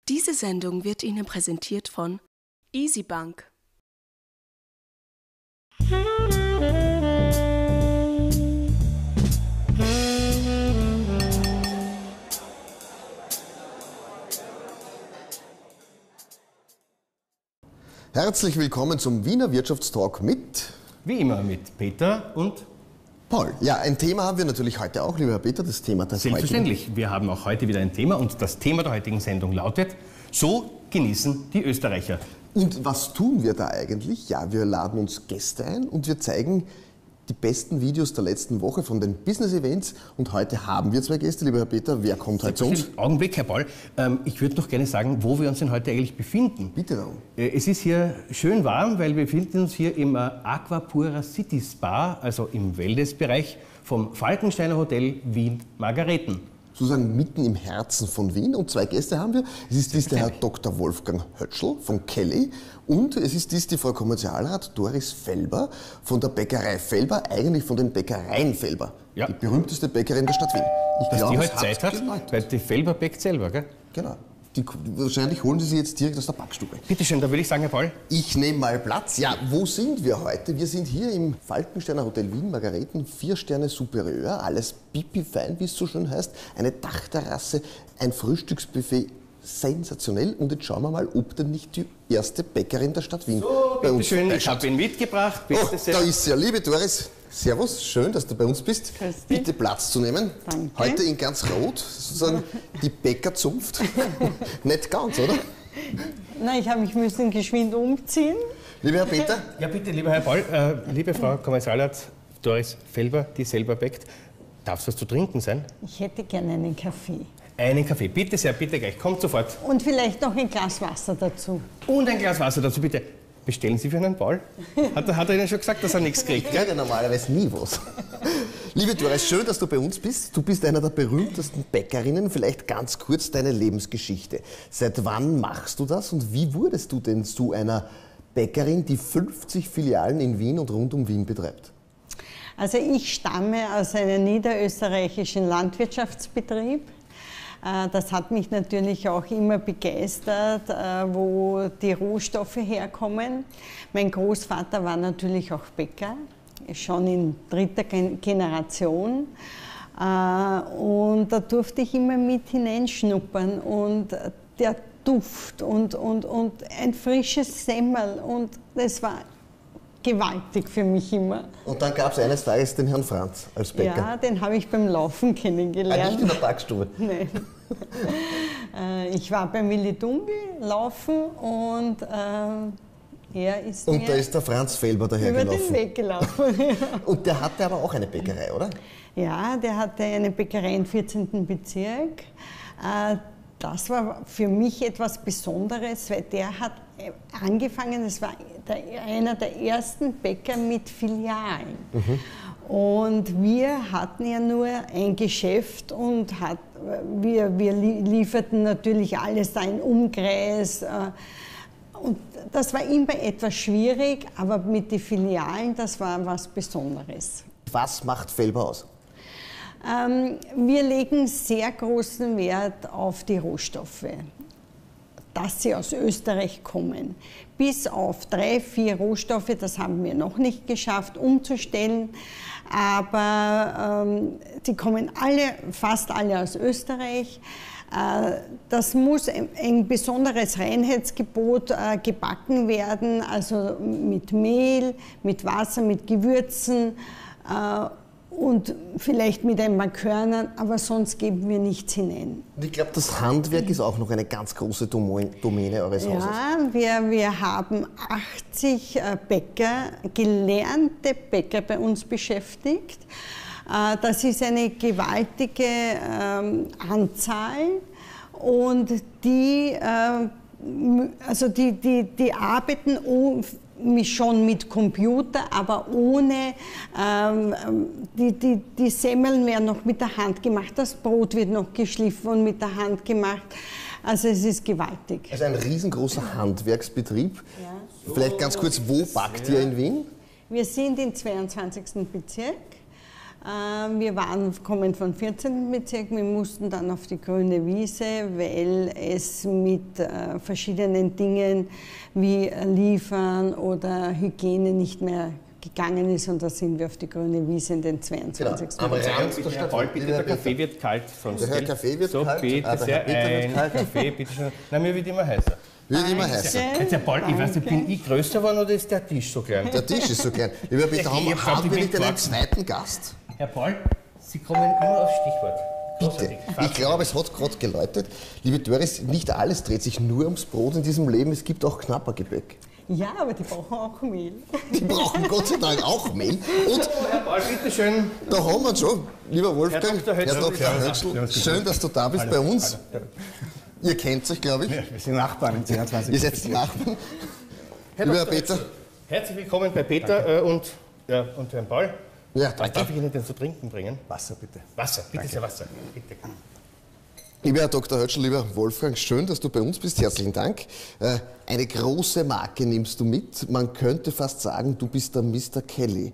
Diese Sendung wird Ihnen präsentiert von EasyBank. Herzlich willkommen zum Wiener Wirtschaftstalk mit... Wie immer mit Peter und Paul. Ja, ein Thema haben wir natürlich heute auch, lieber Herr Peter, das Thema des selbstverständlich. heutigen... Wir haben auch heute wieder ein Thema und das Thema der heutigen Sendung lautet: So genießen die Österreicher. Und was tun wir da eigentlich? Ja, wir laden uns Gäste ein und wir zeigen die besten Videos der letzten Woche von den Business-Events. Und heute haben wir zwei Gäste, lieber Herr Peter. Wer kommt heute zu uns? Augenblick, Herr Paul. Ich würde noch gerne sagen, wo wir uns denn heute eigentlich befinden. Bitte darum. Es ist hier schön warm, weil wir befinden uns hier im Aquapura City Spa, also im Wellnessbereich vom Falkensteiner Hotel Wien Margareten. Sozusagen mitten im Herzen von Wien. Und zwei Gäste haben wir. Es ist der Herr Dr. Wolfgang Hötschl von Kelly und es ist die Frau Kommerzialrat Doris Felber von der Bäckerei Felber, eigentlich von den Bäckereien Felber. Ja. Die berühmteste Bäckerin der Stadt Wien. Dass die halt Zeit hat, weil die Felber bäckt selber, gell? Genau. Wahrscheinlich holen Sie sie jetzt direkt aus der Backstube. Bitte schön, da würde ich sagen, Herr Paul. Ich nehme mal Platz. Ja, wo sind wir heute? Wir sind hier im Falkensteiner Hotel Wien Margareten, 4 Sterne superior, alles pipi-fein, wie es so schön heißt, eine Dachterrasse, ein Frühstücksbuffet, sensationell. Und jetzt schauen wir mal, ob denn nicht die erste Bäckerin der Stadt Wien bei uns schön, ich habe ihn mitgebracht. Bitte sehr. Da ist sie ja, liebe Doris. Servus, schön, dass du bei uns bist. Bitte Platz zu nehmen. Danke. Heute in ganz rot, sozusagen die Bäckerzunft. Nicht ganz, oder? Nein, ich müssen geschwind umziehen. Lieber Herr Peter? Ja, bitte, lieber Herr Paul, liebe Frau Kommerzialrat Doris Felber, die selber bäckt. Darf es was zu trinken sein? Ich hätte gerne einen Kaffee. Einen Kaffee, bitte sehr, bitte gleich, kommt sofort. Und vielleicht noch ein Glas Wasser dazu. Und ein Glas Wasser dazu, bitte. Bestellen Sie für einen Paul? Hat er Ihnen schon gesagt, dass er nichts kriegt? Ich kriege normalerweise nie was. Liebe Doris, schön, dass du bei uns bist. Du bist einer der berühmtesten Bäckerinnen. Vielleicht ganz kurz deine Lebensgeschichte. Seit wann machst du das und wie wurdest du denn zu einer Bäckerin, die 50 Filialen in Wien und rund um Wien betreibt? Also ich stamme aus einem niederösterreichischen Landwirtschaftsbetrieb. Das hat mich natürlich auch immer begeistert, wo die Rohstoffe herkommen. Mein Großvater war natürlich auch Bäcker, schon in 3. Generation. Und da durfte ich immer mit hineinschnuppern und der Duft und ein frisches Semmel und das war gewaltig für mich immer. Und dann gab es eines Tages den Herrn Franz als Bäcker. Ja, den habe ich beim Laufen kennengelernt. Nicht in der Backstube? Nein. Ich war beim Willi Dungi laufen und er ist Und da ist der Franz Felber dahergelaufen. Über den Weg gelaufen. Und der hatte aber auch eine Bäckerei, oder? Ja, der hatte eine Bäckerei im 14. Bezirk. Das war für mich etwas Besonderes, weil der hat angefangen, das war einer der ersten Bäcker mit Filialen. Mhm. Und wir hatten ja nur ein Geschäft und wir lieferten natürlich alles da in Umkreis. Und das war immer etwas schwierig, aber mit den Filialen, das war was Besonderes. Was macht Felber aus? Wir legen sehr großen Wert auf die Rohstoffe, dass sie aus Österreich kommen. Bis auf 3, 4 Rohstoffe, das haben wir noch nicht geschafft umzustellen, aber sie kommen fast alle aus Österreich. Das muss ein besonderes Reinheitsgebot gebacken werden, also mit Mehl, mit Wasser, mit Gewürzen und vielleicht mit ein paar Körnern, aber sonst geben wir nichts hinein. Und ich glaube, das Handwerk ist auch noch eine ganz große Domäne eures Hauses. Ja, wir haben 80 Bäcker, gelernte Bäcker bei uns beschäftigt. Das ist eine gewaltige Anzahl und die arbeiten schon mit Computer, aber ohne, die Semmeln werden noch mit der Hand gemacht, das Brot wird noch geschliffen und mit der Hand gemacht. Also es ist gewaltig. Also ein riesengroßer Handwerksbetrieb. Ja. Vielleicht ganz kurz, wo backt ihr in Wien? Wir sind im 22. Bezirk. Wir kommen vom 14. Bezirk, wir mussten dann auf die grüne Wiese, weil es mit verschiedenen Dingen wie Liefern oder Hygiene nicht mehr gegangen ist, und da sind wir auf die grüne Wiese in den 22. Genau. Herr Paul, bitte, der Kaffee wird kalt. Sonst der Kaffee wird so, kalt. Bitte sehr, ein Kaffee, bitte schön. Nein, mir wird immer heißer. Wird immer heißer. Jetzt, Herr Paul, ich weiß nicht, bin ich größer geworden oder ist der Tisch so klein? Der Tisch ist so klein. Lieber Peter, haben wir nicht einen zweiten Gast? Herr Paul, Sie kommen immer aufs Stichwort. Bitte. Ich glaube, es hat gerade geläutet. Liebe Doris, nicht alles dreht sich nur ums Brot in diesem Leben. Es gibt auch Knappergebäck. Ja, aber die brauchen auch Mehl. Die brauchen Gott sei Dank auch Mehl. Und Herr Paul, bitte schön. da haben wir schon, lieber Wolfgang, Herr Dr. Hötzl, schön, dass du da bist bei uns. Ihr kennt euch, glaube ich. Ja, wir sind Nachbarn im 22. Ihr seid Nachbarn. Lieber Peter. Herzlich willkommen bei Peter und Herrn Paul. Ja, Was danke. darf ich Ihnen denn zu trinken bringen? Wasser, bitte. Wasser, bitte sehr Wasser. Bitte. Lieber Herr Dr. Hötzl, lieber Wolfgang, schön, dass du bei uns bist. Herzlichen Dank. Eine große Marke nimmst du mit. Man könnte fast sagen, du bist der Mr. Kelly.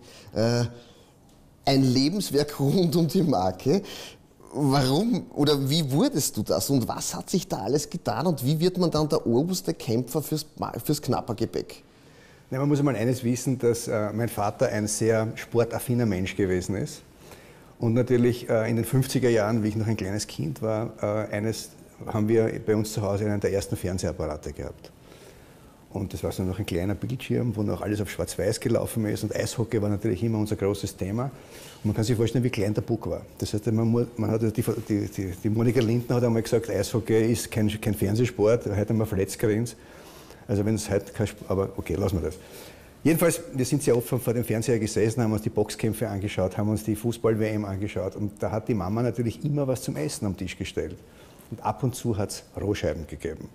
Ein Lebenswerk rund um die Marke. Warum oder wie wurdest du das und was hat sich da alles getan und wie wird man dann der oberste Kämpfer fürs Knappergebäck? Ja, man muss einmal eines wissen, dass mein Vater ein sehr sportaffiner Mensch gewesen ist. Und natürlich in den 50er Jahren, wie ich noch ein kleines Kind war, haben wir bei uns zu Hause einen der ersten Fernsehapparate gehabt. Und das war so noch ein kleiner Bildschirm, wo noch alles auf Schwarz-Weiß gelaufen ist. Und Eishockey war natürlich immer unser großes Thema. Und man kann sich vorstellen, wie klein der Bug war. Das heißt, man hat die Monika Lindner hat einmal gesagt, Eishockey ist kein Fernsehsport, heute haben wir Verletzgerins. Also wenn es heute kein Sport, aber okay, lassen wir das. Jedenfalls, wir sind sehr oft vor dem Fernseher gesessen, haben uns die Boxkämpfe angeschaut, haben uns die Fußball-WM angeschaut. Und da hat die Mama natürlich immer was zum Essen am Tisch gestellt. Und ab und zu hat es Rohscheiben gegeben.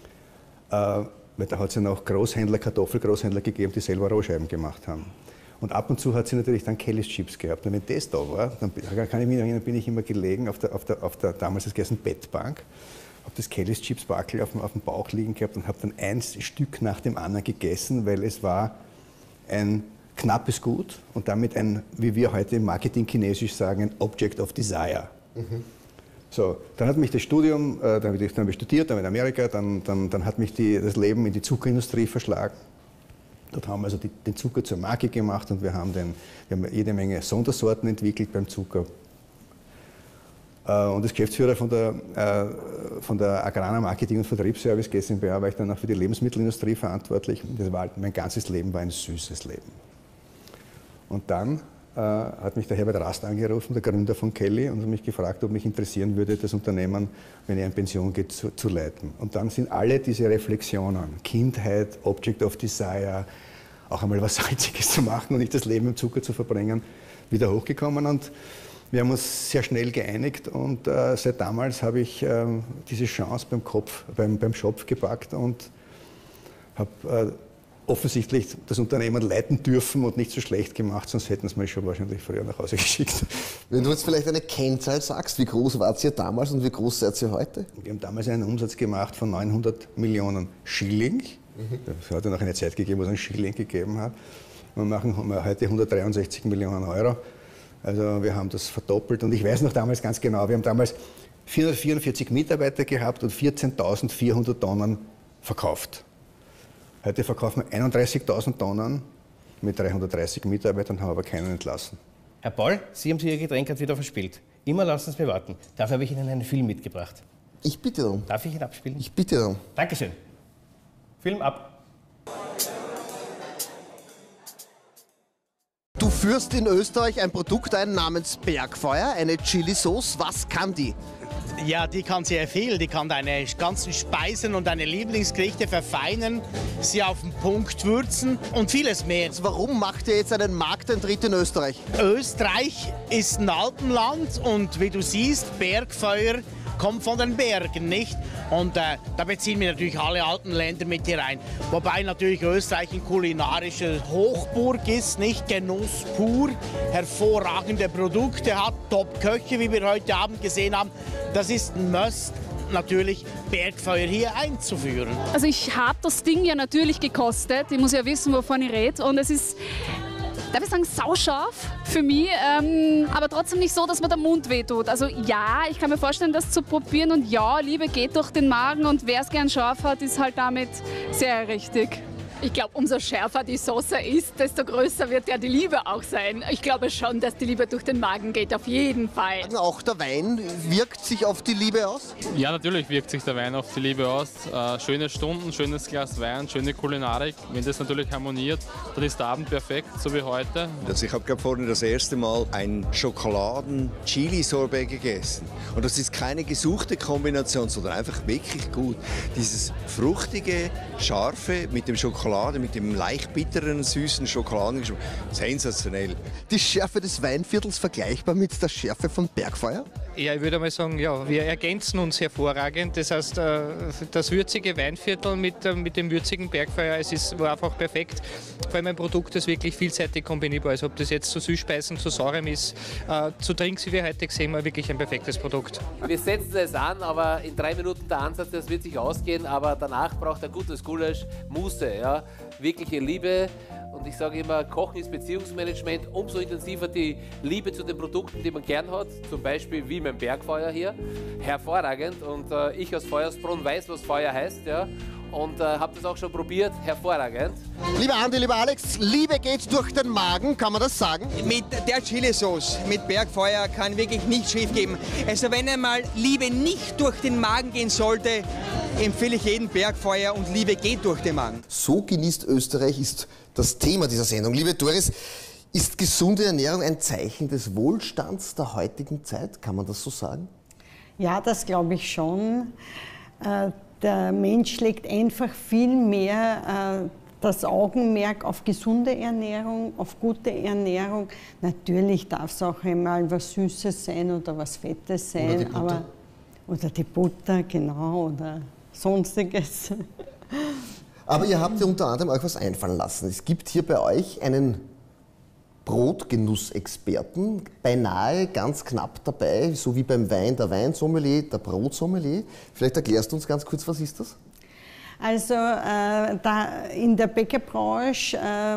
Weil da hat es ja noch Kartoffelgroßhändler gegeben, die selber Rohscheiben gemacht haben. Und ab und zu hat sie natürlich dann Kellys Chips gehabt. Und wenn das da war, dann kann ich mich erinnern, bin ich immer gelegen auf der damals das geheißen Bettbank, habe das Kellys Chips Backel auf dem Bauch liegen gehabt und habe dann ein Stück nach dem anderen gegessen, weil es war ein knappes Gut und damit ein, wie wir heute im Marketing chinesisch sagen, ein Object of Desire. Mhm. So, dann hat mich das Studium, dann habe ich studiert, dann in Amerika, dann hat mich das Leben in die Zuckerindustrie verschlagen. Dort haben wir also den Zucker zur Marke gemacht und wir haben jede Menge Sondersorten entwickelt beim Zucker. Und als Geschäftsführer von der Agrana Marketing und Vertriebsservice GmbH war ich dann auch für die Lebensmittelindustrie verantwortlich. Mein ganzes Leben war ein süßes Leben. Und dann hat mich der Herbert Rast angerufen, der Gründer von Kelly, und hat mich gefragt, ob mich interessieren würde, das Unternehmen, wenn er in Pension geht, zu leiten. Und dann sind alle diese Reflexionen, Kindheit, Object of Desire, auch einmal was Salziges zu machen und nicht das Leben im Zucker zu verbringen, wieder hochgekommen. Und wir haben uns sehr schnell geeinigt und seit damals habe ich diese Chance beim Schopf gepackt und habe offensichtlich das Unternehmen leiten dürfen und nicht so schlecht gemacht, sonst hätten sie mich schon wahrscheinlich früher nach Hause geschickt. Wenn du jetzt vielleicht eine Kennzahl sagst, wie groß wart ihr damals und wie groß seid ihr heute? Wir haben damals einen Umsatz gemacht von 900 Millionen Schilling. Es hat ja noch eine Zeit gegeben, wo es einen Schilling gegeben hat. Wir machen heute 163 Millionen Euro. Also wir haben das verdoppelt und ich weiß noch damals ganz genau, wir haben damals 444 Mitarbeiter gehabt und 14.400 Tonnen verkauft. Heute verkaufen wir 31.000 Tonnen mit 330 Mitarbeitern, haben aber keinen entlassen. Herr Paul, Sie haben sich Ihr Getränk gerade wieder verspielt. Immer lassen Sie mir warten. Dafür habe ich Ihnen einen Film mitgebracht. Ich bitte darum. Darf ich ihn abspielen? Ich bitte darum. Dankeschön. Film ab. Du führst in Österreich ein Produkt ein namens Bergfeuer, eine Chili-Sauce. Was kann die? Ja, die kann sehr viel. Die kann deine ganzen Speisen und deine Lieblingsgerichte verfeinern, sie auf den Punkt würzen und vieles mehr. Warum macht ihr jetzt einen Markteintritt in Österreich? Österreich ist ein Alpenland und wie du siehst, Bergfeuer kommt von den Bergen, nicht? Und da beziehen wir natürlich alle alten Länder mit hier rein. Wobei natürlich Österreich eine kulinarische Hochburg ist, nicht? Genuss pur, hervorragende Produkte hat, Top-Köche, wie wir heute Abend gesehen haben. Das ist ein Must, natürlich Bergfeuer hier einzuführen. Also ich habe das Ding ja natürlich gekostet. Ich muss ja wissen, wovon ich rede. Und es ist darf ich sagen, sauscharf für mich, aber trotzdem nicht so, dass mir der Mund wehtut. Also ja, ich kann mir vorstellen, das zu probieren und ja, Liebe geht durch den Magen und wer es gern scharf hat, ist halt damit sehr richtig. Ich glaube, umso schärfer die Soße ist, desto größer wird ja die Liebe auch sein. Ich glaube schon, dass die Liebe durch den Magen geht, auf jeden Fall. Auch der Wein wirkt sich auf die Liebe aus? Ja, natürlich wirkt sich der Wein auf die Liebe aus. Schöne Stunden, schönes Glas Wein, schöne Kulinarik. Wenn das natürlich harmoniert, dann ist der Abend perfekt, so wie heute. Also ich habe gerade vorhin das erste Mal ein Schokoladen-Chili-Sorbet gegessen. Und das ist keine gesuchte Kombination, sondern einfach wirklich gut. Dieses fruchtige, scharfe mit dem Schokolade, mit dem leicht bitteren, süßen Schokoladengeschmack. Sensationell. Die Schärfe des Weinviertels vergleichbar mit der Schärfe von Bergfeuer? Ja, ich würde mal sagen, ja, wir ergänzen uns hervorragend. Das heißt, das würzige Weinviertel mit dem würzigen Bergfeuer, war einfach perfekt. Vor allem ein Produkt, das wirklich vielseitig kombinierbar ist. Ob das jetzt zu Süßspeisen, zu Saurem ist, zu Drinks, wie wir heute gesehen haben, wirklich ein perfektes Produkt. Wir setzen es an, aber in 3 Minuten der Ansatz, das wird sich ausgehen, aber danach braucht ein gutes Gulasch Muße, ja, wirkliche Liebe. Und ich sage immer, Kochen ist Beziehungsmanagement, umso intensiver die Liebe zu den Produkten, die man gern hat, zum Beispiel wie mein Bergfeuer hier, hervorragend. Und ich aus Feuersbrunn weiß, was Feuer heißt, ja, und habe das auch schon probiert, hervorragend. Lieber Andi, lieber Alex, Liebe geht durch den Magen, kann man das sagen? Mit der Chilisauce, mit Bergfeuer kann wirklich nichts schief gehen. Also wenn einmal Liebe nicht durch den Magen gehen sollte, empfehle ich jeden Bergfeuer und Liebe geht durch den Magen. So genießt Österreich ist das Thema dieser Sendung. Liebe Doris, ist gesunde Ernährung ein Zeichen des Wohlstands der heutigen Zeit? Kann man das so sagen? Ja, das glaube ich schon. Der Mensch legt einfach viel mehr das Augenmerk auf gesunde Ernährung, auf gute Ernährung. Natürlich darf es auch einmal was Süßes sein oder was Fettes sein. Oder die Butter. Oder die Butter, genau, oder Sonstiges. Aber ihr habt ja unter anderem euch was einfallen lassen. Es gibt hier bei euch einen Brotgenussexperten, beinahe ganz knapp dabei, so wie beim Wein der Weinsommelier, der Brotsommelier. Vielleicht erklärst du uns ganz kurz, was ist das? Also in der Bäckerbranche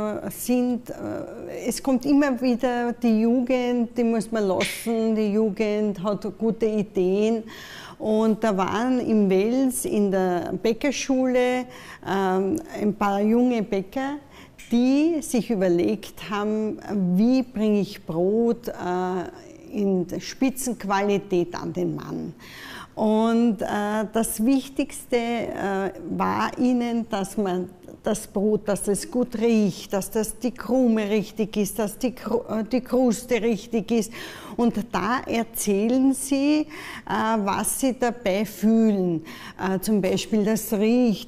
es kommt immer wieder die Jugend, die muss man lassen, die Jugend hat gute Ideen. Und da waren im Wels in der Bäckerschule ein paar junge Bäcker, die sich überlegt haben, wie bringe ich Brot in Spitzenqualität an den Mann. Und das Wichtigste war ihnen, dass man das Brot, dass es gut riecht, dass die Krume richtig ist, dass die Kruste richtig ist. Und da erzählen sie, was sie dabei fühlen. Zum Beispiel, das riecht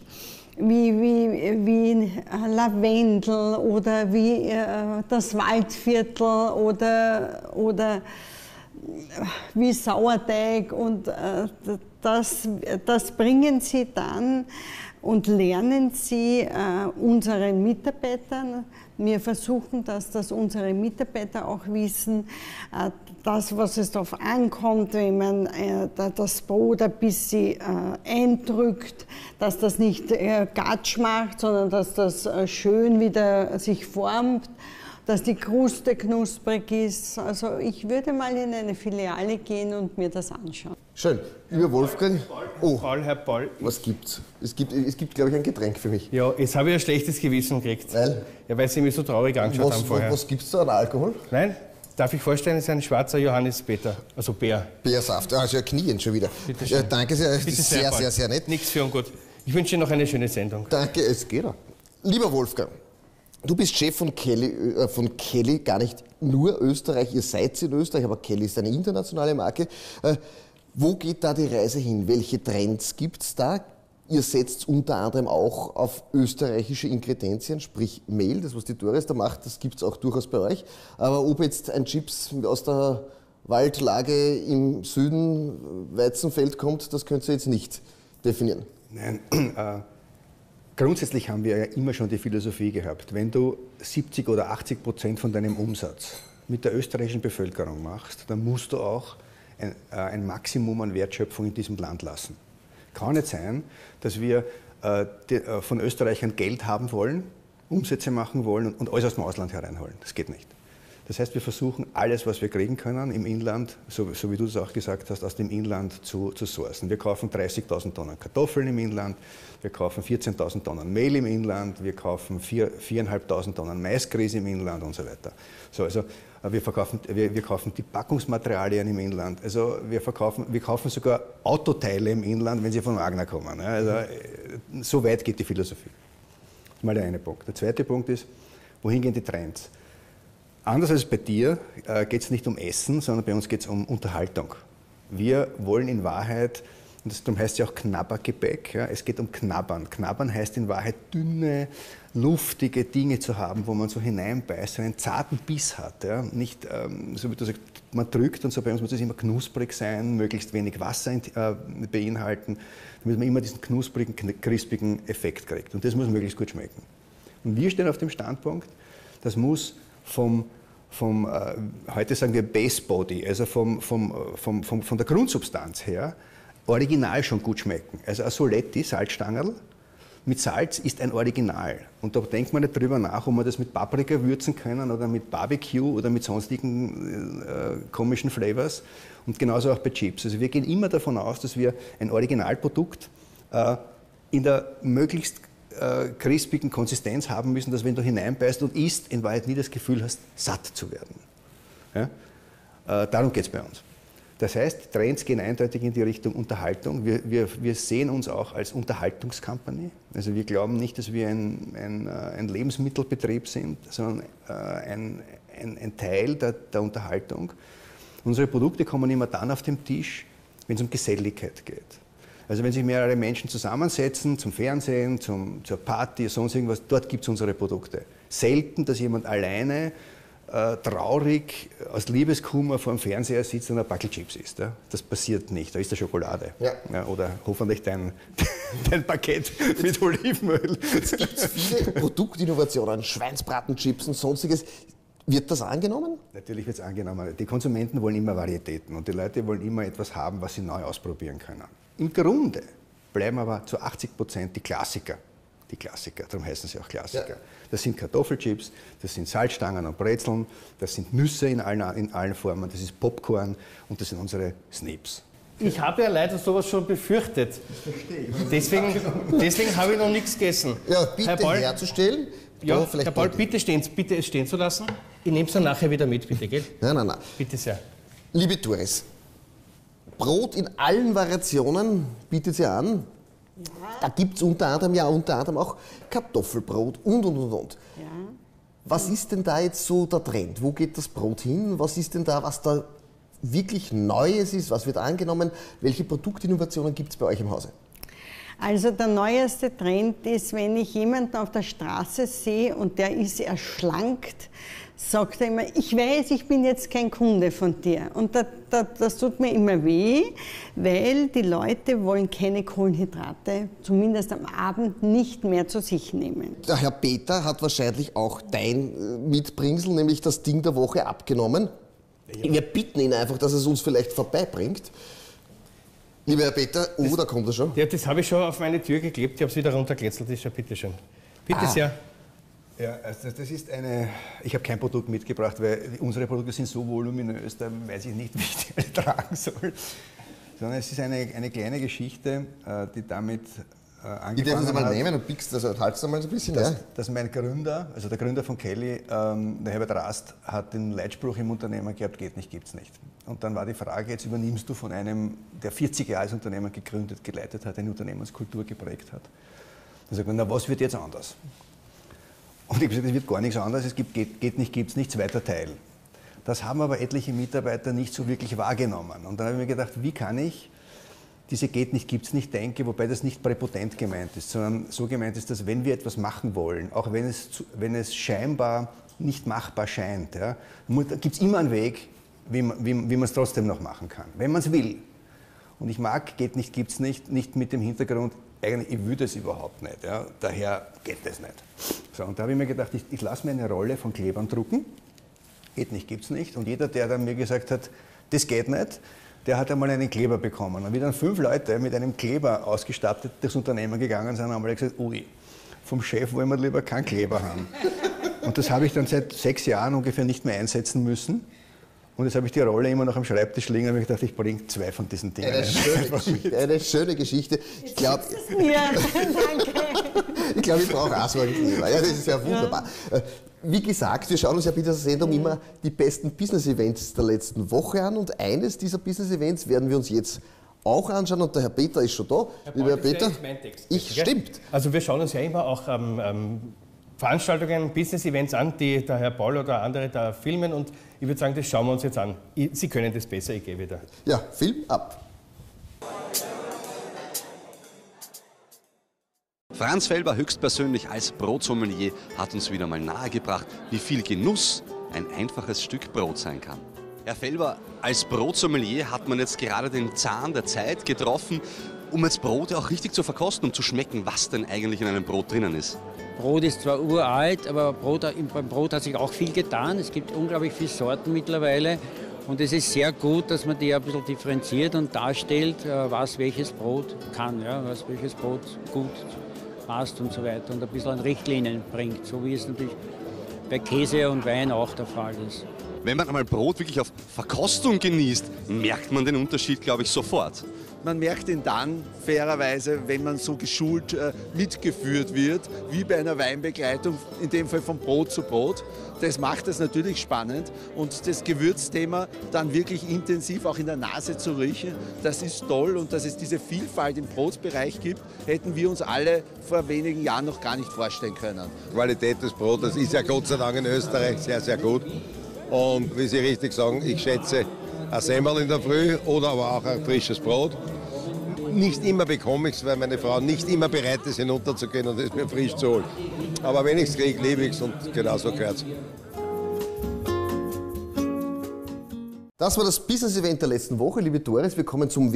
wie Lavendel oder wie das Waldviertel oder wie Sauerteig, und das bringen sie dann und lernen sie unseren Mitarbeitern. Wir versuchen, dass unsere Mitarbeiter auch wissen, das, was es darauf ankommt, wenn man das Brot ein bisschen eindrückt, dass das nicht Gatsch macht, sondern dass das schön wieder sich formt, dass die Kruste knusprig ist. Also ich würde mal in eine Filiale gehen und mir das anschauen. Schön. Lieber Wolfgang, Herr Paul. Was gibt's? Es gibt, glaube ich, ein Getränk für mich. Ja, jetzt habe ich ein schlechtes Gewissen gekriegt. Weil Sie mich so traurig angeschaut haben vorher. Was gibt's da an Alkohol? Nein, darf ich vorstellen, es ist ein schwarzer Johannisbeer, also Bär. Bärsaft, also ja, knien schon wieder. Bitte schön. Danke sehr, Bitte sehr, sehr, sehr nett. Nichts für ungut. Ich wünsche Ihnen noch eine schöne Sendung. Danke, es geht auch. Lieber Wolfgang, du bist Chef von Kelly, gar nicht nur Österreich, ihr seid in Österreich, aber Kelly ist eine internationale Marke. Wo geht da die Reise hin? Welche Trends gibt es da? Ihr setzt unter anderem auch auf österreichische Ingredienzien, sprich Mehl, das was die Doris da macht, das gibt es auch durchaus bei euch. Aber ob jetzt ein Chips aus der Waldlage im Süden Weizenfeld kommt, das könnt ihr jetzt nicht definieren. Nein, grundsätzlich haben wir ja immer schon die Philosophie gehabt, wenn du 70 oder 80% von deinem Umsatz mit der österreichischen Bevölkerung machst, dann musst du auch ein Maximum an Wertschöpfung in diesem Land lassen. Kann nicht sein, dass wir von Österreichern Geld haben wollen Umsätze machen wollen und alles aus dem Ausland hereinholen. Das geht nicht. Das heißt, wir versuchen alles, was wir kriegen können im Inland, so wie du das auch gesagt hast, aus dem Inland zu sourcen. Wir kaufen 30.000 Tonnen Kartoffeln im Inland, wir kaufen 14.000 Tonnen Mehl im Inland, wir kaufen 4.500 Tonnen Maisgrieß im Inland und so weiter. So, also wir kaufen die Packungsmaterialien im Inland, also wir kaufen sogar Autoteile im Inland, wenn sie von Wagner kommen. Also so weit geht die Philosophie. Das ist mal der eine Punkt. Der zweite Punkt ist, wohin gehen die Trends? Anders als bei dir geht es nicht um Essen, sondern bei uns geht es um Unterhaltung. Wir wollen in Wahrheit, und darum heißt es ja auch Knabbergebäck, ja, es geht um Knabbern. Knabbern heißt in Wahrheit dünne, luftige Dinge zu haben, wo man so hineinbeißt, einen zarten Biss hat. Ja. Nicht, so wie du sagst, man drückt und so, bei uns muss es immer knusprig sein, möglichst wenig Wasser beinhalten, damit man immer diesen knusprigen, crispigen Effekt kriegt. Und das muss möglichst gut schmecken. Und wir stehen auf dem Standpunkt, das muss heute sagen wir Base Body, also von der Grundsubstanz her, original schon gut schmecken. Also ein Soletti, Salzstangerl, mit Salz ist ein Original. Und da denkt man nicht drüber nach, ob man das mit Paprika würzen können oder mit Barbecue oder mit sonstigen komischen Flavors. Und genauso auch bei Chips. Also wir gehen immer davon aus, dass wir ein Originalprodukt in der möglichst crispigen Konsistenz haben müssen, dass wenn du hineinbeißt und isst, in Wahrheit nie das Gefühl hast, satt zu werden. Ja? Darum geht es bei uns. Das heißt, Trends gehen eindeutig in die Richtung Unterhaltung. Wir sehen uns auch als Unterhaltungskompanie. Also wir glauben nicht, dass wir ein Lebensmittelbetrieb sind, sondern ein Teil der Unterhaltung. Unsere Produkte kommen immer dann auf den Tisch, wenn es um Geselligkeit geht. Also wenn sich mehrere Menschen zusammensetzen, zum Fernsehen, zur Party, sonst irgendwas, dort gibt es unsere Produkte. Selten, dass jemand alleine, traurig, aus Liebeskummer vor dem Fernseher sitzt und ein Backel Chips isst. Ja? Das passiert nicht, da ist der Schokolade. Ja. Ja, oder hoffentlich dein Paket mit Olivenöl. Es gibt viele Produktinnovationen, Schweinsbratenchips und sonstiges. Wird das angenommen? Natürlich wird es angenommen. Die Konsumenten wollen immer Varietäten und die Leute wollen immer etwas haben, was sie neu ausprobieren können. Im Grunde bleiben aber zu 80% die Klassiker. Die Klassiker, darum heißen sie auch Klassiker. Ja. Das sind Kartoffelchips, das sind Salzstangen und Brezeln, das sind Nüsse in allen Formen, das ist Popcorn und das sind unsere Snips. Ich habe ja leider sowas schon befürchtet. Das verstehe ich. Deswegen habe ich noch nichts gegessen. Ja, bitte Herr Ball, herzustellen. Ja, Herr Ball, bitte es stehen zu lassen. Ich nehme es dann nachher wieder mit, bitte, gell? Nein. Bitte sehr. Liebe Doris, Brot in allen Variationen bietet sie an. Ja. Da gibt es unter anderem auch Kartoffelbrot und. Ja. Was ist denn da jetzt so der Trend? Wo geht das Brot hin? Was ist denn da, was da wirklich Neues ist? Was wird angenommen? Welche Produktinnovationen gibt es bei euch im Hause? Also der neueste Trend ist, wenn ich jemanden auf der Straße sehe und der ist erschlankt, sagt er immer, ich weiß, ich bin jetzt kein Kunde von dir. Und das tut mir immer weh, weil die Leute wollen keine Kohlenhydrate, zumindest am Abend, nicht mehr zu sich nehmen. Der Herr Peter hat wahrscheinlich auch dein Mitbringsel, nämlich das Ding der Woche, abgenommen. Ja. Wir bitten ihn einfach, dass er es uns vielleicht vorbeibringt. Lieber Herr Peter, da kommt er schon. Ja, das habe ich schon auf meine Tür geklebt, ich habe es wieder runtergekletzelt, ist ja bitteschön. Bitte sehr. Ja, also das ist ich habe kein Produkt mitgebracht, weil unsere Produkte sind so voluminös, da weiß ich nicht, wie ich die alle tragen soll. Sondern es ist eine kleine Geschichte, die damit angefangen hat. Ich darf es mal nehmen und pickst, also halt's mal so ein bisschen. Dass mein Gründer, also der Gründer von Kelly, der Herbert Rast, hat den Leitspruch im Unternehmen gehabt, geht nicht, gibt's nicht. Und dann war die Frage, jetzt übernimmst du von einem, der 40 Jahre als Unternehmen gegründet, geleitet hat, eine Unternehmenskultur geprägt hat. Dann sagt man, na was wird jetzt anders? Und ich habe gesagt, es wird gar nichts anderes, es geht nicht, gibt's nicht, zweiter Teil. Das haben aber etliche Mitarbeiter nicht so wirklich wahrgenommen. Und dann habe ich mir gedacht, wie kann ich diese geht nicht, gibt's nicht denke, wobei das nicht präpotent gemeint ist, sondern so gemeint ist, dass wenn wir etwas machen wollen, auch wenn es scheinbar nicht machbar scheint, ja, gibt es immer einen Weg, wie man es trotzdem noch machen kann, wenn man es will. Und ich mag geht nicht, gibt's nicht mit dem Hintergrund, eigentlich, ich will das überhaupt nicht, ja, daher geht das nicht. So, und da habe ich mir gedacht, ich lasse mir eine Rolle von Klebern drucken, geht nicht, gibt's nicht. Und jeder, der dann mir gesagt hat, das geht nicht, der hat einmal einen Kleber bekommen. Und wie dann 5 Leute mit einem Kleber ausgestattet durchs Unternehmen gegangen sind, haben alle gesagt, ui, vom Chef wollen wir lieber keinen Kleber haben. Und das habe ich dann seit 6 Jahren ungefähr nicht mehr einsetzen müssen. Und jetzt habe ich die Rolle immer noch am Schreibtisch liegen und habe ich gedacht, ich bringe 2 von diesen Dingen. Eine schöne Geschichte. Ich glaube, ich brauche auch so einen Kleber. Ja, das ist ja wunderbar. Ja. Wie gesagt, wir schauen uns ja bei dieser Sendung immer die besten Business-Events der letzten Woche an. Und eines dieser Business-Events werden wir uns jetzt auch anschauen. Und der Herr Peter ist schon da. Lieber Herr Peter, stimmt. Also wir schauen uns ja immer auch Veranstaltungen, Business-Events an, die der Herr Paul oder andere da filmen. Und ich würde sagen, das schauen wir uns jetzt an. Sie können das besser, ich gehe wieder. Ja, Film ab. Franz Felber höchstpersönlich als Brotsommelier hat uns wieder mal nahegebracht, wie viel Genuss ein einfaches Stück Brot sein kann. Herr Felber, als Brotsommelier hat man jetzt gerade den Zahn der Zeit getroffen, um jetzt Brote auch richtig zu verkosten, um zu schmecken, was denn eigentlich in einem Brot drinnen ist. Brot ist zwar uralt, aber beim Brot hat sich auch viel getan. Es gibt unglaublich viele Sorten mittlerweile. Und es ist sehr gut, dass man die ein bisschen differenziert und darstellt, was welches Brot kann, ja, was welches Brot gut passt und so weiter. Und ein bisschen an Richtlinien bringt, so wie es natürlich bei Käse und Wein auch der Fall ist. Wenn man einmal Brot wirklich auf Verkostung genießt, merkt man den Unterschied, glaube ich, sofort. Man merkt ihn dann, fairerweise, wenn man so geschult mitgeführt wird, wie bei einer Weinbegleitung, in dem Fall von Brot zu Brot. Das macht es natürlich spannend und das Gewürzthema dann wirklich intensiv auch in der Nase zu riechen, das ist toll und dass es diese Vielfalt im Brotbereich gibt, hätten wir uns alle vor wenigen Jahren noch gar nicht vorstellen können. Die Qualität des Brotes ist ja Gott sei Dank in Österreich sehr, sehr gut. Und wie Sie richtig sagen, ich schätze ein Semmel in der Früh oder aber auch ein frisches Brot. Nicht immer bekomme ich es, weil meine Frau nicht immer bereit ist, hinunterzugehen und es mir frisch zu holen. Aber wenn ich es kriege, liebe ich es und genau so gehört es. Das war das Business-Event der letzten Woche, liebe Doris. Wir kommen zum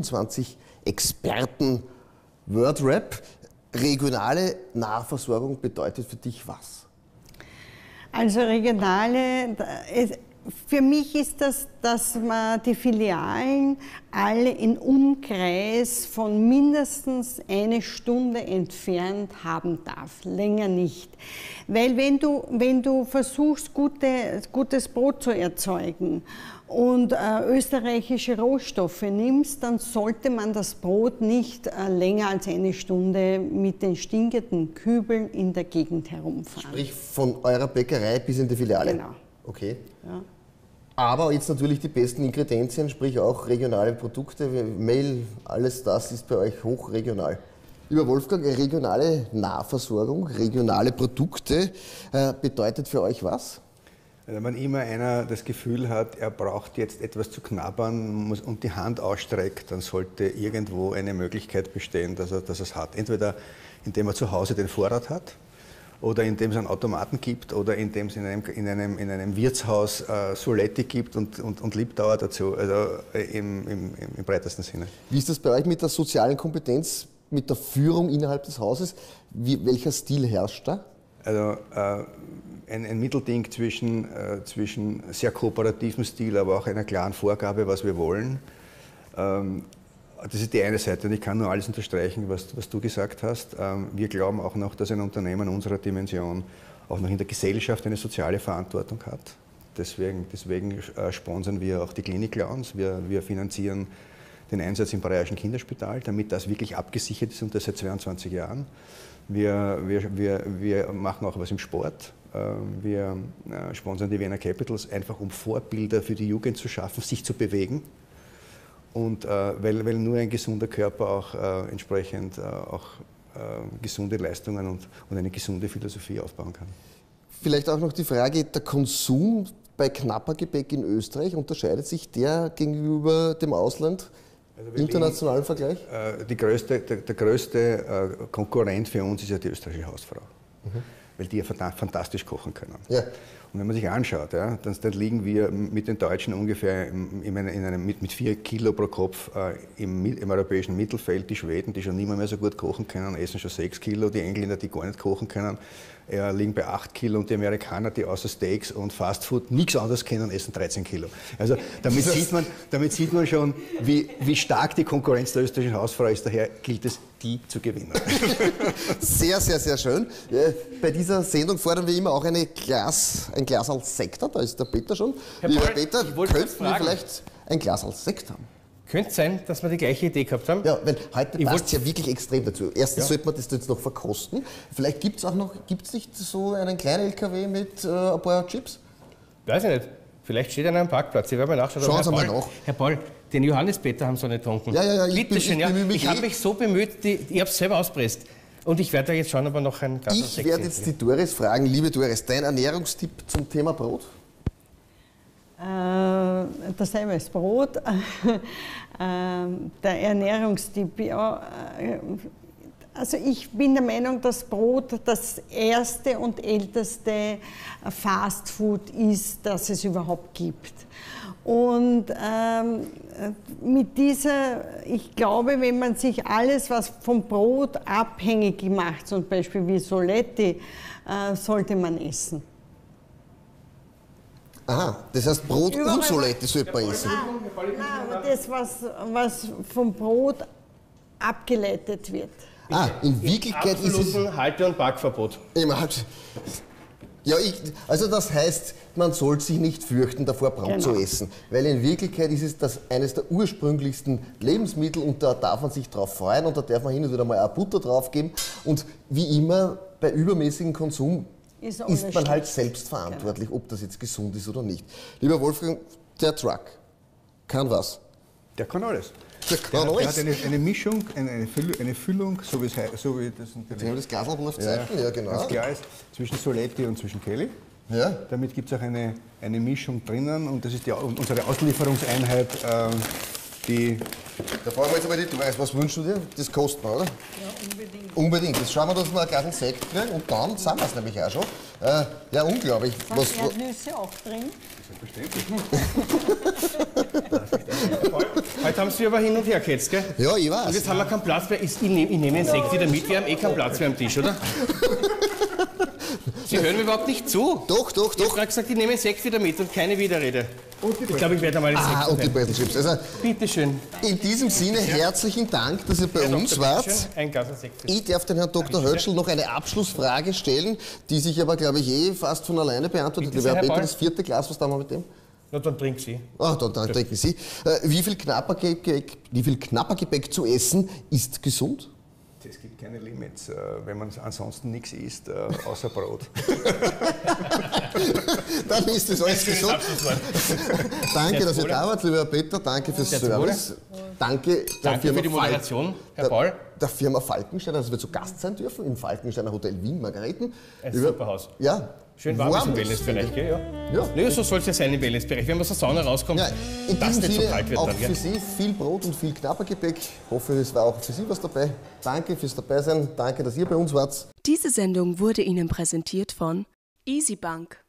W24-Experten-Wordrap. Regionale Nahversorgung bedeutet für dich was? Also regionale, für mich ist das, dass man die Filialen alle in Umkreis von mindestens 1 Stunde entfernt haben darf, länger nicht. Weil wenn du versuchst, gutes Brot zu erzeugen und österreichische Rohstoffe nimmst, dann sollte man das Brot nicht länger als 1 Stunde mit den stinkenden Kübeln in der Gegend herumfahren. Sprich von eurer Bäckerei bis in die Filiale? Genau. Okay. Ja. Aber jetzt natürlich die besten Ingredienzien, sprich auch regionale Produkte, Mehl, alles das ist bei euch hochregional. Lieber Wolfgang, regionale Nahversorgung, regionale Produkte bedeutet für euch was? Wenn immer einer das Gefühl hat, er braucht jetzt etwas zu knabbern und die Hand ausstreckt, dann sollte irgendwo eine Möglichkeit bestehen, dass er es hat. Entweder indem er zu Hause den Vorrat hat, oder indem es einen Automaten gibt, oder indem es in einem Wirtshaus Soletti gibt und Liebdauer dazu, also im breitesten Sinne. Wie ist das bei euch mit der sozialen Kompetenz, mit der Führung innerhalb des Hauses? Welcher Stil herrscht da? Also ein Mittelding zwischen sehr kooperativem Stil, aber auch einer klaren Vorgabe, was wir wollen. Das ist die eine Seite und ich kann nur alles unterstreichen, was du gesagt hast. Wir glauben auch noch, dass ein Unternehmen unserer Dimension auch noch in der Gesellschaft eine soziale Verantwortung hat. Deswegen sponsern wir auch die Clinic Clowns. Wir finanzieren den Einsatz im Bayerischen Kinderspital, damit das wirklich abgesichert ist und das seit 22 Jahren. Wir machen auch was im Sport. Wir sponsern die Vienna Capitals, einfach um Vorbilder für die Jugend zu schaffen, sich zu bewegen. Und weil nur ein gesunder Körper auch entsprechend gesunde Leistungen und eine gesunde Philosophie aufbauen kann. Vielleicht auch noch die Frage, der Konsum bei Knappergebäck in Österreich, unterscheidet sich der gegenüber dem Ausland? Also internationalen Vergleich? Der größte Konkurrent für uns ist ja die österreichische Hausfrau, weil die ja fantastisch kochen können. Ja. Und wenn man sich anschaut, ja, dann liegen wir mit den Deutschen ungefähr mit 4 Kilo pro Kopf im europäischen Mittelfeld. Die Schweden, die schon nicht mehr so gut kochen können, essen schon 6 Kilo. Die Engländer, die gar nicht kochen können, liegen bei 8 Kilo. Und die Amerikaner, die außer Steaks und Fastfood nichts anderes kennen, essen 13 Kilo. Also damit sieht man schon, wie stark die Konkurrenz der österreichischen Hausfrau ist. Daher gilt es, die zu gewinnen. Sehr, sehr, sehr schön. Bei dieser Sendung fordern wir immer auch ein Glas als Sekt. Da ist der Peter schon. Lieber Peter, könnten wir vielleicht ein Glas als Sekt haben? Könnte sein, dass wir die gleiche Idee gehabt haben. Ja, weil heute passt es ja wirklich extrem dazu. Erstens sollte man das jetzt noch verkosten. Vielleicht gibt es nicht so einen kleinen LKW mit ein paar Chips? Weiß ich nicht. Vielleicht steht einer am Parkplatz. Ich werde mal nachschauen. Schauen Sie mal nach. Herr Paul, den Johannisbeter haben Sie nicht getrunken. Ja, bitte schön. Ich habe mich so bemüht, ich habe es selber auspresst. Und ich werde da jetzt schauen, ob wir noch ein Glas Ich werde jetzt die Doris fragen. Liebe Doris, dein Ernährungstipp zum Thema Brot? Dasselbe als Brot. Der Ernährungstipp, ja. Also ich bin der Meinung, dass Brot das erste und älteste Fastfood ist, das es überhaupt gibt. Und mit dieser, ich glaube, wenn man sich alles, was vom Brot abhängig macht, zum Beispiel wie Soletti, sollte man essen. Aha, das heißt Brot und Soletti sollte man essen. Nein, aber das, was vom Brot abgeleitet wird. In Wirklichkeit ist es... Halte- und Backverbot. Ja, also das heißt, man soll sich nicht fürchten, davor Brot zu essen. Weil in Wirklichkeit ist es eines der ursprünglichsten Lebensmittel und da darf man sich drauf freuen und da darf man hin und wieder mal auch Butter drauf geben. Und wie immer bei übermäßigem Konsum ist man halt selbst verantwortlich, ob das jetzt gesund ist oder nicht. Lieber Wolfgang, der Truck kann was? Der kann alles. Der hat eine Mischung, eine Füllung, so wie das natürlich. Jetzt haben wir das Glas auf Zeichen, ja genau. Ganz klar ist, zwischen Soletti und zwischen Kelly. Ja. Damit gibt es auch eine Mischung drinnen und das ist unsere Auslieferungseinheit, die... Da fragen wir jetzt aber die Doris, was wünschst du dir? Das kostet man, oder? Ja, unbedingt. Unbedingt. Jetzt schauen wir, dass wir einen kleinen Sekt kriegen und dann sind wir es nämlich auch schon. Ja, unglaublich. Sind Erdnüsse auch drin? Heute haben Sie aber hin und her gehetzt, gell? Ja, ich weiß. Und jetzt haben wir keinen Platz mehr. Ich nehme einen Sekt wieder mit, wir haben keinen Platz mehr am Tisch, oder? Sie hören mir überhaupt nicht zu. Doch. Ich habe gerade gesagt, ich nehme einen Sekt wieder mit und keine Widerrede. Ich glaube, ich werde einmal einen Sekt und die beiden Chips. Also, bitte schön. In diesem Sinne herzlichen Dank, dass ihr bei uns wart. Ein Glas Sekt. Ich darf den Herrn Dr. Hötschel noch eine Abschlussfrage stellen, die sich aber, glaube ich, fast von alleine beantwortet. Lieber Herr Peter, das 4. Glas, was tun wir mit dem? Na, dann trinken Sie. Dann trinken Sie. Wie viel Knappergebäck zu essen ist gesund? Es gibt keine Limits, wenn man ansonsten nichts isst, außer Brot. Dann ist das alles gesund. Danke, dass ihr da wart, lieber Peter. Danke fürs Service. Danke für die Moderation, Herr Paul. Der Firma Falkensteiner, dass wir zu Gast sein dürfen im Falkensteiner Hotel Wien, Margareten. Ein super Haus. Ja. Schön warm im Wellnessbereich, gell? Ja. Nee, so soll es ja sein im Wellnessbereich. Wenn man aus der Sauna rauskommt, in dass diesem nicht so Sinne kalt wird auch dann, für Sie viel Brot und viel Knappergebäck. Ich hoffe, es war auch für Sie was dabei. Danke fürs Dabeisein. Danke, dass ihr bei uns wart. Diese Sendung wurde Ihnen präsentiert von EasyBank.